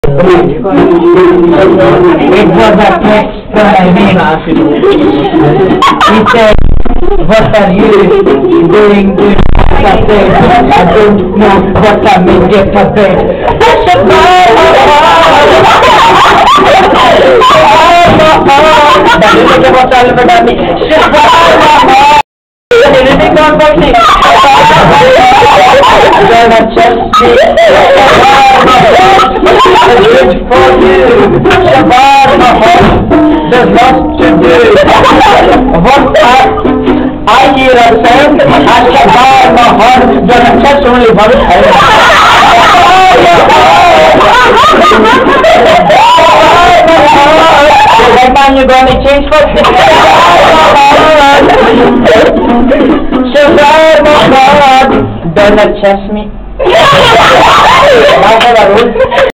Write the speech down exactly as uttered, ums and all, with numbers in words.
It was a text from my name. He said, what are you doing? doing I said, I don't know what I'm in here for bed. I should buy my heart. Anything on for me? Gonna just be for you. Shabbat my heart. There's lots to do. What I I hear a sound. I Shabbat my heart. Gonna touch only one time. That man you're gonna change for Shabbat my heart. Don't chase me. I have a rule.